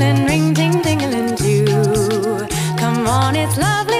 tingling, ring ting tingling too. Come on, it's love.